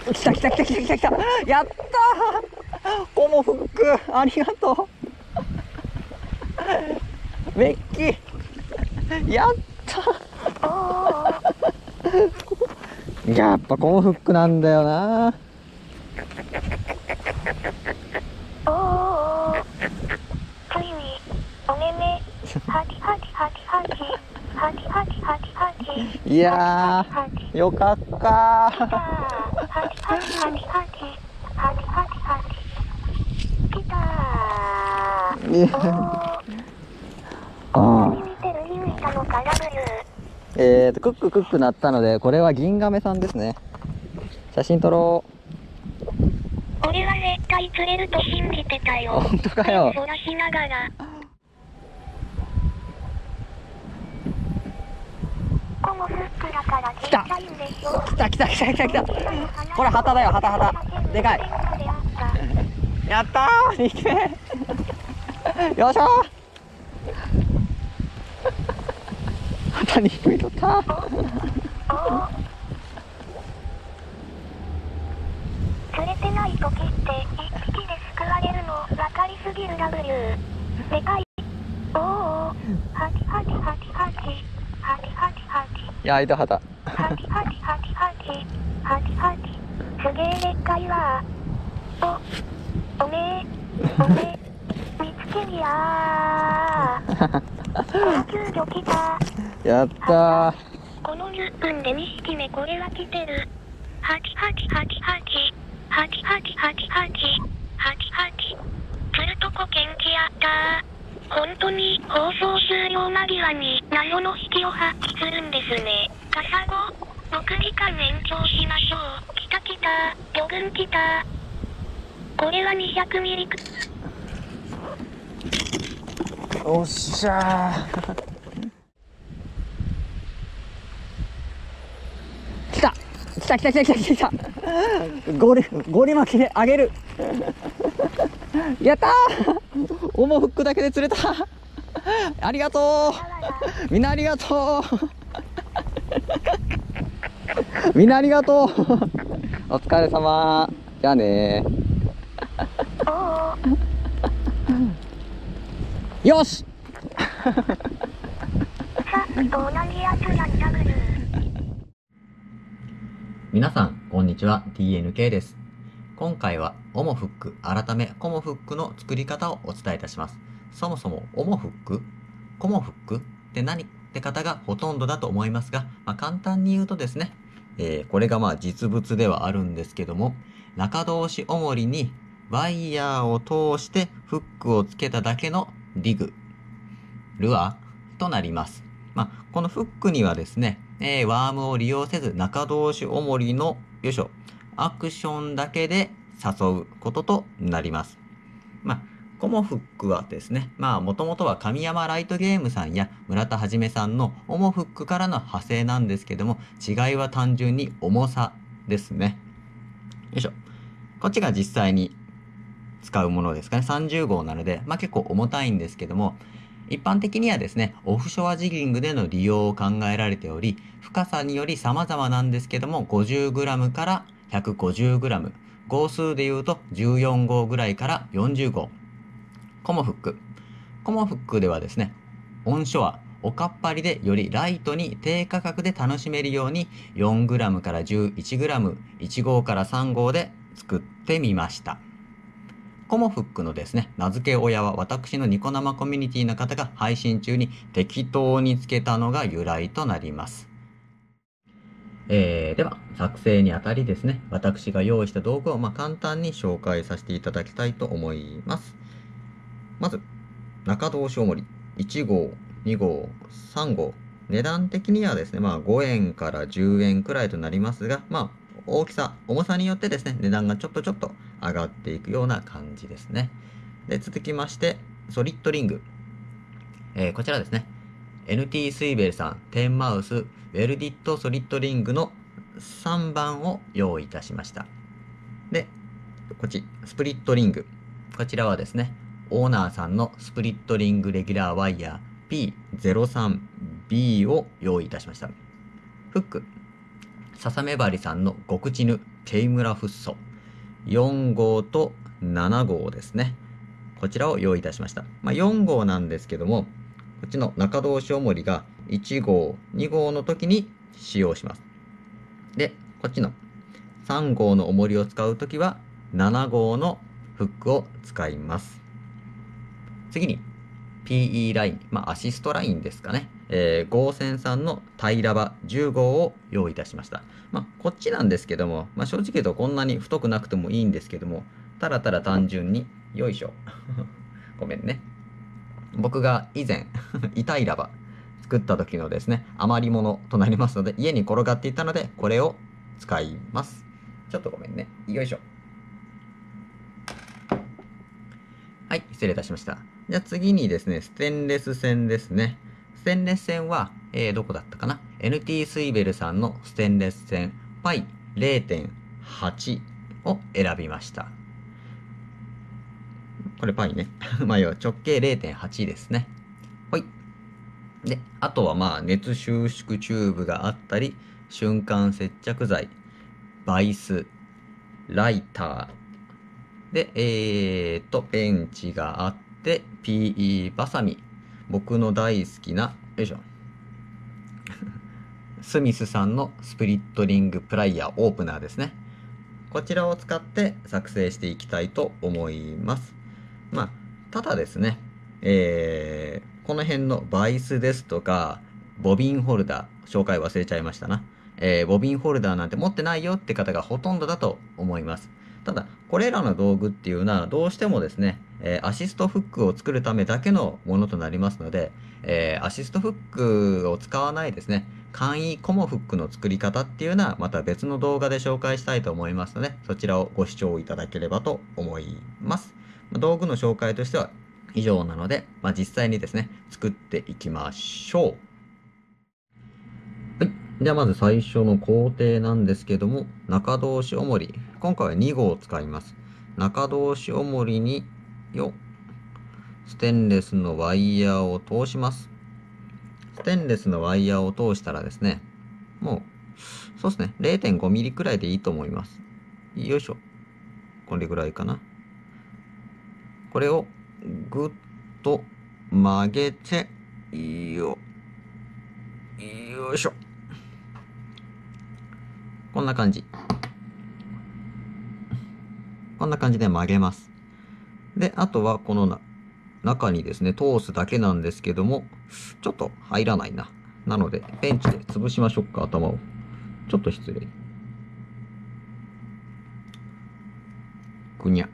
来た来た来た来た来た来た。やったー。コモフック、ありがとう。メッキ。やったー。やっぱコモフックなんだよな。 おお、ついにお目目。ハチハチハチハチハチハチハチハチ。 いやー、よかったー。 ハチハチハチハチハチハチハチ。来たー。おお。見てるインスタのカラブル。 クッククック鳴ったので、これはギンガメさんですね。写真撮ろう。 俺は絶対釣れると信じてたよ。 本当かよ。 そらしながら。コモフックだから絶対んでしょ。 来た来た来た来た来た。これ旗だよ、旗旗。でかい。やったー、2匹目。よいしょー。旗2匹目取ったー。 釣れてない時って1匹で救われるの分かりすぎる W。 でかい。おお、ハチハチハチハチハチハチハチ。 いや、いた旗。 ハチハチハチハチハチハチ。すげえでっかいわ。おめえ見つけにゃー。高級魚来た。 やったー。 この10分で2匹目。これは来てる。ハチハチハチハチハチハチハチハチハチハチ。釣るとこ元気やったー。本当に放送終了間際に謎の引きを発揮するんですね。カサゴ6時間延長しましょう。来た来た、魚群来た。これは200ミリ。 おっしゃー。来た来た来た来た来た来た。ゴリ巻きであげる。やったー。オモフックだけで釣れた。ありがとう。みんなありがとう。みんなありがとう。お疲れ様。じゃあねー。よし。皆さんこんにちは、 TNK です。今回はオモフック改めコモフックの作り方をお伝えいたします。そもそもオモフック、コモフックって何って方がほとんどだと思いますが、簡単に言うとですね、これが実物ではあるんですけども、中通し重りにワイヤーを通してフックをつけただけのリグ、ルアーとなります。このフックにはですね、ワームを利用せず中通し重りのアクションだけで誘うこととなります。コモフックはですね、もともとは神山ライトゲームさんや村田はじめさんのオモフックからの派生なんですけども、違いは単純に重さですね。こっちが実際に使うものですかね。30号なので、結構重たいんですけども、一般的にはですね、オフショアジギングでの利用を考えられており、深さにより様々なんですけども、50g から 150g、号数で言うと14号ぐらいから40号。コモフックではですね、オンショア、おかっぱりでよりライトに低価格で楽しめるように 4g から 11g、1号から3号で作ってみました。コモフックのですね、名付け親は私のニコ生コミュニティの方が配信中に適当につけたのが由来となります。では、作成にあたりですね、私が用意した道具を簡単に紹介させていただきたいと思います。まず、中通し重り、1号、2号、3号。値段的にはですね、5円から10円くらいとなりますが、大きさ、重さによってですね、値段がちょっと上がっていくような感じですね。で、続きまして、ソリッドリング。こちらですね、NT スイベルさん、テンマウス、ウェルディットソリッドリングの3番を用意いたしました。で、こっち、スプリットリング。こちらはですね、オーナーさんのスプリットリングレギュラーワイヤー P03B を用意いたしました。フック、笹目針さんの極チヌケイムラフッ素4号と7号ですね。こちらを用意いたしました。4号なんですけども、こっちの中通し重りが1号、2号の時に使用します。で、こっちの3号の重りを使うときは7号のフックを使います。次に PE ライン、アシストラインですかね。合線さんの平刃10号を用意いたしました。こっちなんですけども、正直言うとこんなに太くなくてもいいんですけども、ただただ単純に、よいしょ。ごめんね。僕が以前、板平刃作った時のですね、余り物となりますので、家に転がっていたので、これを使います。ちょっとごめんね。よいしょ。はい、失礼いたしました。じゃあ次にですね、ステンレス線ですね。ステンレス線は、どこだったかな？ NT スイベルさんのステンレス線 π0.8 を選びました。これ π ね。要は直径 0.8 ですね。ほい。で、あとは熱収縮チューブがあったり、瞬間接着剤、バイス、ライター、で、ペンチがあって、PE バサミ、僕の大好きな、よいしょ、スミスさんのスプリットリングプライヤーオープナーですね。こちらを使って作成していきたいと思います。ただですね、この辺のバイスですとか、ボビンホルダー、紹介忘れちゃいましたな。ボビンホルダーなんて持ってないよって方がほとんどだと思います。ただ、これらの道具っていうのはどうしてもですね、アシストフックを作るためだけのものとなりますので、アシストフックを使わないですね、簡易コモフックの作り方っていうのはまた別の動画で紹介したいと思いますので、そちらをご視聴いただければと思います。道具の紹介としては以上なので、実際にですね、作っていきましょう。はい。ではまず最初の工程なんですけども、中通し重り。今回は2号を使います。中通し重りに、ステンレスのワイヤーを通します。ステンレスのワイヤーを通したらですね、もう、そうですね、0.5 ミリくらいでいいと思います。よいしょ。これぐらいかな。これをぐっと曲げて、よいしょ。こんな感じ。こんな感じで曲げます。で、あとはこの中にですね、通すだけなんですけども、ちょっと入らないな。なので、ペンチで潰しましょうか、頭を。ちょっと失礼。ぐにゃ。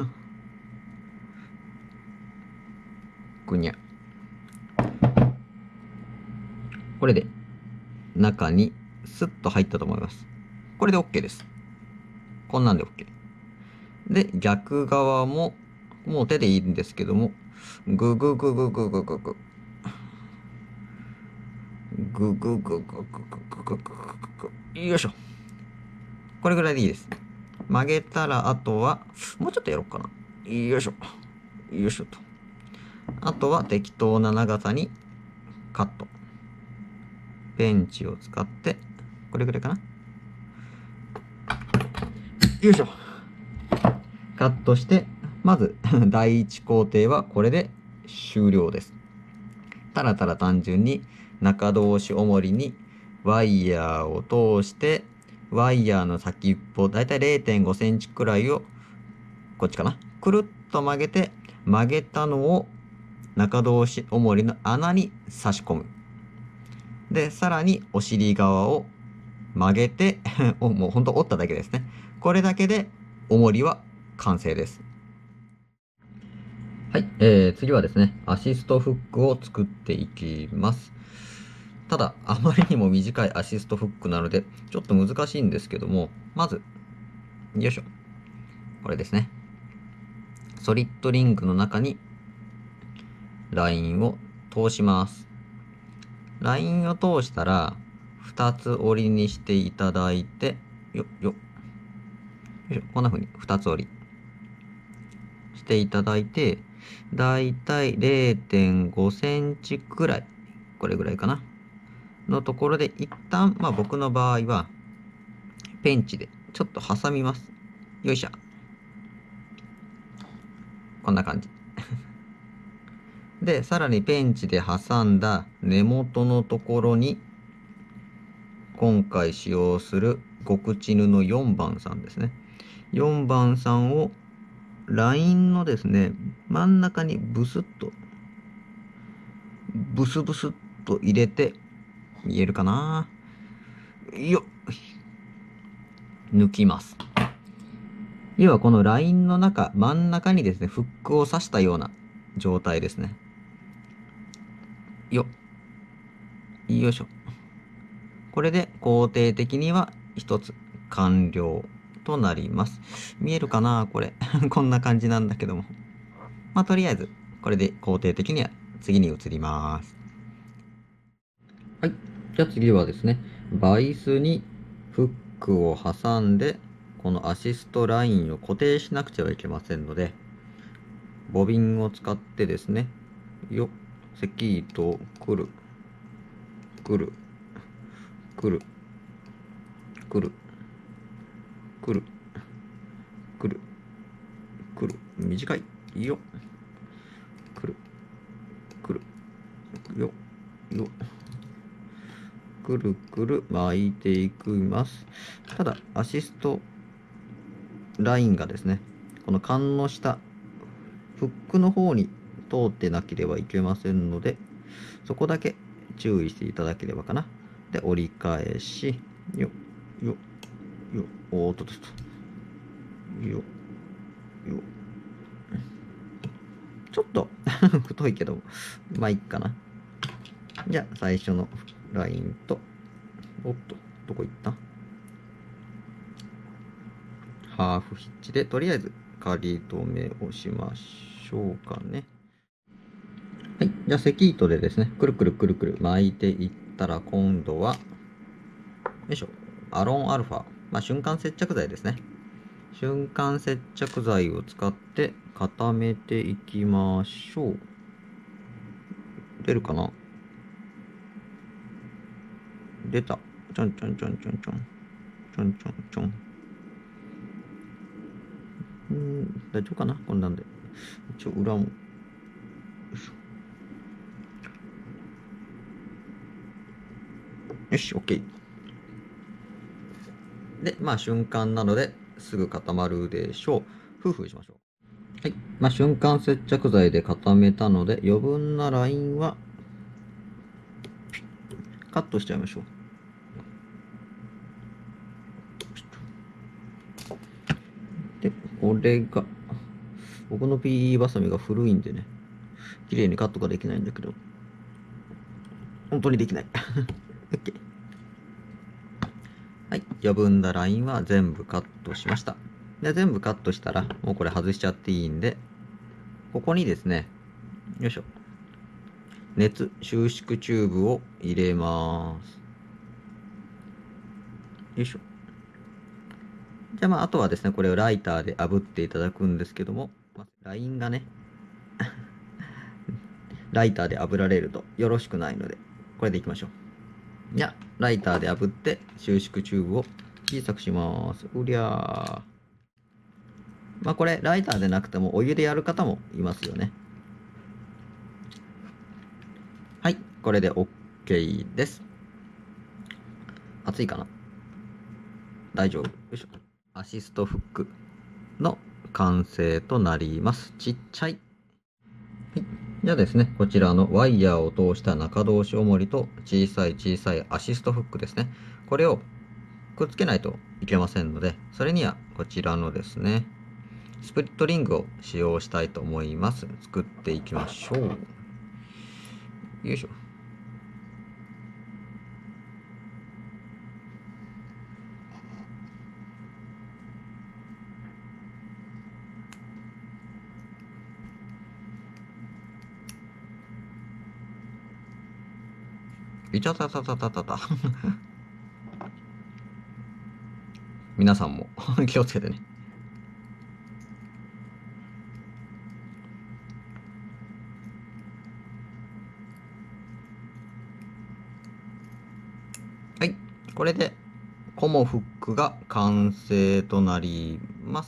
ぐにゃ。これで、中にスッと入ったと思います。これで OK です。こんなんで OK。で、逆側も、もう手でいいんですけども、ぐぐぐぐぐぐぐぐ。ぐぐぐぐぐぐぐぐぐ。よいしょ。これぐらいでいいです。曲げたら、あとは、もうちょっとやろうかな。よいしょ。よいしょと。あとは適当な長さにカット。ペンチを使って、これぐらいかな。よいしょ。カットして、まず第一工程はこれで終了です。ただただ単純に中通し重りにワイヤーを通して、ワイヤーの先っぽ、だいたい 0.5 センチくらいを、こっちかな。くるっと曲げて、曲げたのを中通し重りの穴に差し込む。で、さらにお尻側を曲げて、もうほんと折っただけですね。これだけで重りは完成です。はい、次はですね、アシストフックを作っていきます。ただ、あまりにも短いアシストフックなので、ちょっと難しいんですけども、まず、よいしょ。これですね。ソリッドリングの中に、ラインを通します。ラインを通したら、2つ折りにしていただいて、よいしょ。こんな風に2つ折りしていただいて、だいたい 0.5 センチくらい、これぐらいかな。のところで一旦、僕の場合は、ペンチでちょっと挟みます。よいしょ。こんな感じ。で、さらにペンチで挟んだ根元のところに、今回使用する極地布4番さんですね。4番さんをラインのですね、真ん中にブスッと、ブスブスッと入れて、見えるかなよっ。抜きます。要はこのラインの中、真ん中にですね、フックを刺したような状態ですね。よっ。よいしょ。これで肯定的には一つ完了となります。見えるかなこれ。こんな感じなんだけども。まあ、とりあえず、これで肯定的には次に移ります。はい。じゃあ次はですね、バイスにフックを挟んで、このアシストラインを固定しなくてはいけませんので、ボビンを使ってですね、よっ、石糸をくる、くる、くる、くる、くる、くる、くる、短い、よっ、くる、くる、よっ、よっ、くるくる巻いていきます。ただ、アシストラインがですね、この缶の下、フックの方に通ってなければいけませんので、そこだけ注意していただければかな。で、折り返し、よ、よ、よ、おーっと、よ、よ、ちょっと太いけど、まあいいかな。じゃあ、最初のラインと、おっと、どこ行った？ハーフヒッチで、とりあえず仮止めをしましょうかね。はい。じゃあ、石糸でですね、くるくるくるくる巻いていったら、今度は、よいしょ、アロンアルファ。まあ、瞬間接着剤ですね。瞬間接着剤を使って固めていきましょう。出るかな？出た。ちょんちょんちょんちょんちょん。ちょんちょんちょん。大丈夫かなこんなんで。一応裏も。よいしょ。よし、OK。で、まあ瞬間なのですぐ固まるでしょう。ふうふうしましょう。はい。まあ瞬間接着剤で固めたので余分なラインはカットしちゃいましょう。で、これが、僕の PE バサミが古いんでね、綺麗にカットができないんだけど、本当にできない。OK。はい。余分なラインは全部カットしました。で、全部カットしたら、もうこれ外しちゃっていいんで、ここにですね、よいしょ。熱収縮チューブを入れます。よいしょ。じゃあまあ、あとはですね、これをライターで炙っていただくんですけども、ラインがね、ライターで炙られるとよろしくないので、これでいきましょう。じゃあ、ライターで炙って収縮チューブを小さくします。うりゃー。まあこれ、ライターでなくてもお湯でやる方もいますよね。はい、これで OK です。熱いかな？大丈夫。よいしょ。アシストフックの完成となります。ちっちゃい。はい。じゃあですね、こちらのワイヤーを通した中通し重りと小さい小さいアシストフックですね。これをくっつけないといけませんので、それにはこちらのですね、スプリットリングを使用したいと思います。作っていきましょう。よいしょ。いちゃたたたたたた。皆さんも気をつけてね。はい。これでコモフックが完成となります。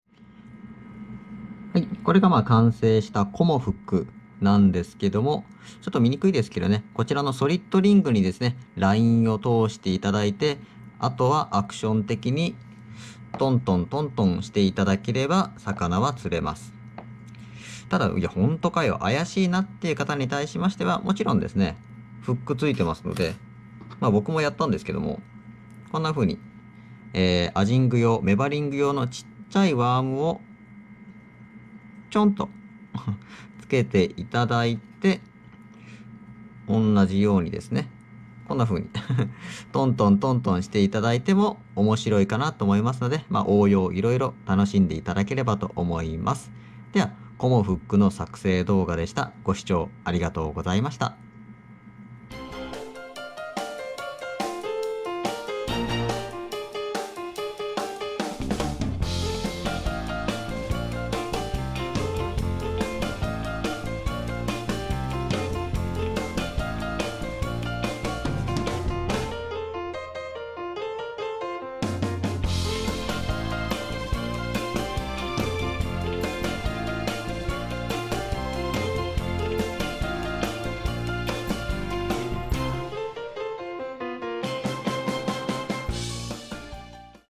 はい、これが完成したコモフックなんですけども、ちょっと見にくいですけどね、こちらのソリッドリングにですね、ラインを通していただいて、あとはアクション的にトントントントンしていただければ魚は釣れます。ただ、いや、ほんとかよ、怪しいなっていう方に対しましては、もちろんですね、フックついてますので、僕もやったんですけども、こんな風に、アジング用、メバリング用のちっちゃいワームをちょんとつけていただいて、同じようにですね、こんな風にトントントントンしていただいても面白いかなと思いますので、応用いろいろ楽しんでいただければと思います。では、コモフックの作成動画でした。ご視聴ありがとうございました。